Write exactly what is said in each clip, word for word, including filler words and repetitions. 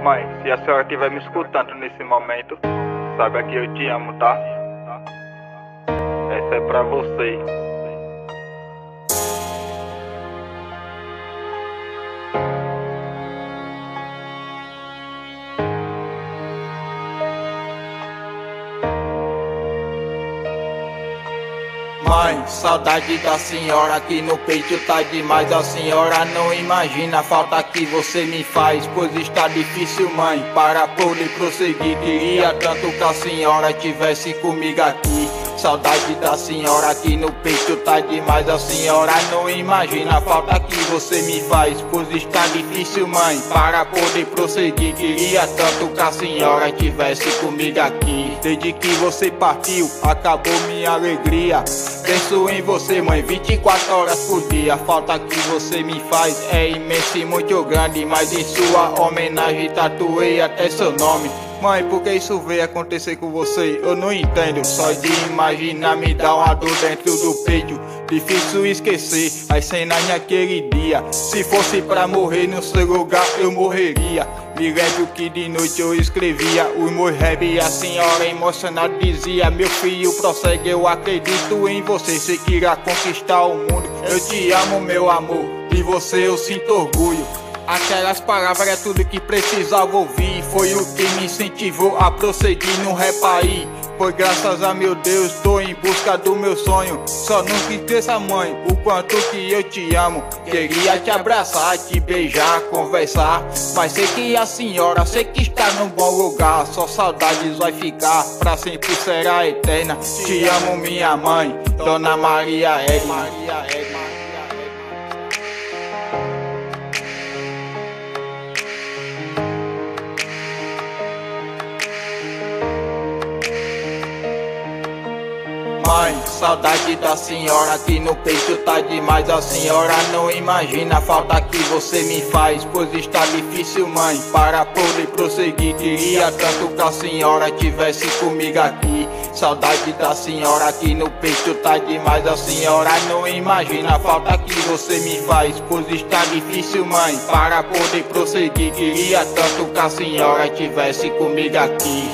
Mãe, se a senhora estiver me escutando nesse momento, saiba que eu te amo, tá? Essa é pra você. Mãe, saudade da senhora aqui no peito tá demais. A senhora não imagina a falta que você me faz, pois está difícil, mãe, para poder prosseguir. Queria tanto que a senhora tivesse comigo aqui. Saudade da senhora aqui no peito tá demais. A senhora não imagina a falta que você me faz, pois está difícil, mãe, para poder prosseguir. Queria tanto que a senhora tivesse comigo aqui. Desde que você partiu, acabou minha alegria. Penso em você, mãe, vinte e quatro horas por dia. A falta que você me faz é imensa e muito grande, mas em sua homenagem tatuei até seu nome. Mãe, por que isso veio acontecer com você? Eu não entendo. Só de imaginar me dá uma dor dentro do peito. Difícil esquecer as cenas naquele dia. Se fosse pra morrer no seu lugar, eu morreria. Me lembro que de noite eu escrevia o meu rap e a senhora emocionada dizia: meu filho, prossegue, eu acredito em você. Você que irá conquistar o mundo. Eu te amo, meu amor, de você eu sinto orgulho. Aquelas palavras é tudo que precisava ouvir. Foi o que me incentivou a prosseguir no rap aí. Pois graças a meu Deus tô em busca do meu sonho. Só nunca esqueça, mãe, o quanto que eu te amo. Queria te abraçar, te beijar, conversar, mas sei que a senhora, sei que está num bom lugar. Só saudades vai ficar, pra sempre será eterna. Te amo, minha mãe, Dona Maria Edma. Mãe, saudade da senhora aqui no peito tá demais. A senhora não imagina a falta que você me faz, pois está difícil, mãe, para poder prosseguir. Queria tanto que a senhora tivesse comigo aqui. Saudade da senhora aqui no peito tá demais. A senhora não imagina a falta que você me faz, pois está difícil, mãe, para poder prosseguir. Queria tanto que a senhora tivesse comigo aqui.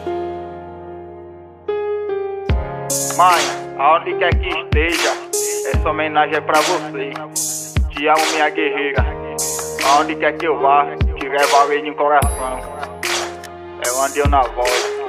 Mãe, aonde quer que esteja, essa homenagem é pra você. Te amo, minha guerreira. Aonde quer que eu vá, te levo a lei no coração. É onde eu na voz.